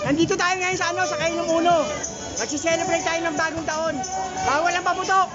Nandito tayo ngayon sa sa Kainong Uno. Magsi-celebrate tayo ng bagong taon. Bawal ang paputok.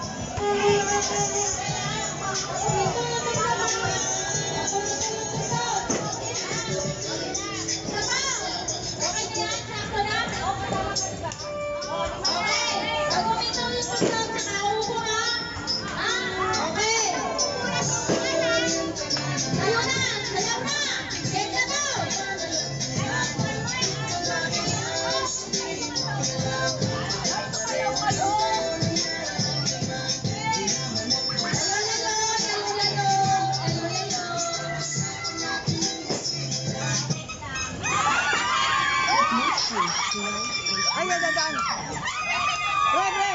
Ayo dadaan. Ready.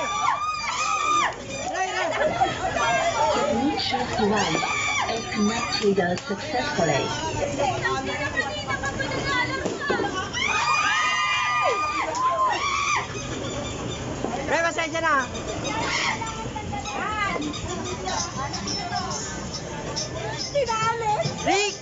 The Bluetooth device is connected successfully. Beba pasensya na. Rick!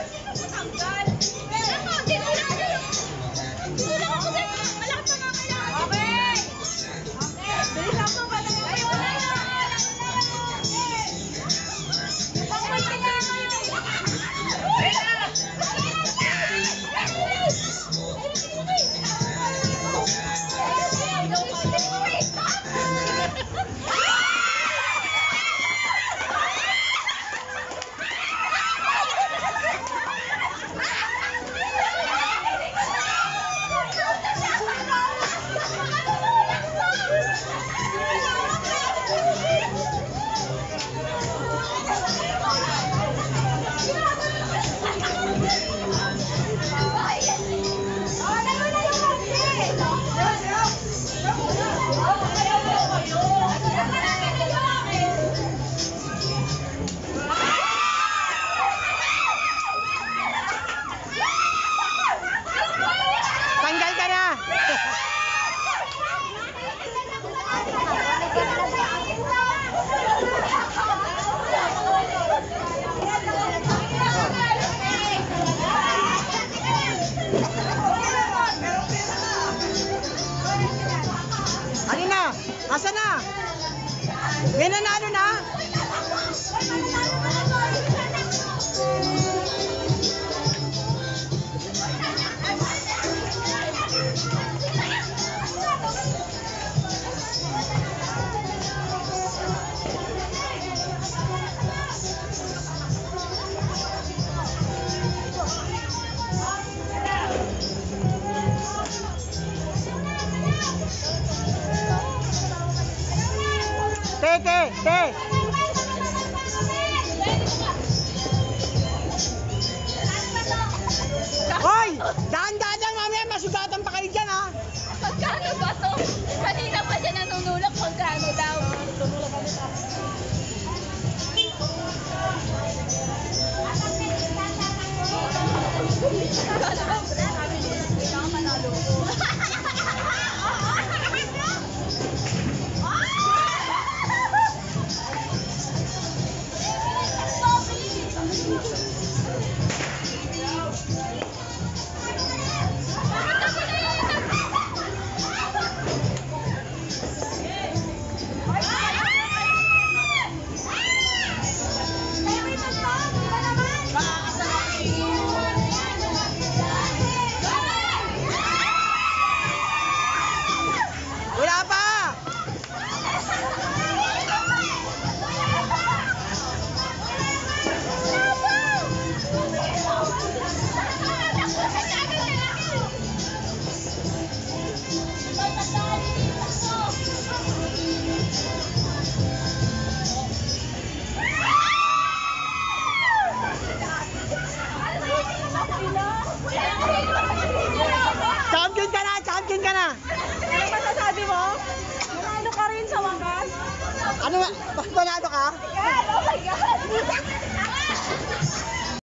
Tanggal ka na! Ano na? Asa na? May nanalo na? Te! Hoy! Daan-daan lang mamaya, masugatan pa kayo dyan, ha? Magkano ba to? Kanina pa siya nanunulak, magkano daw? Wala pa! Champion ka na! Ano masasabi mo? Nanalo ka rin sa wakas? Ano? Panalo ka? Oh my God!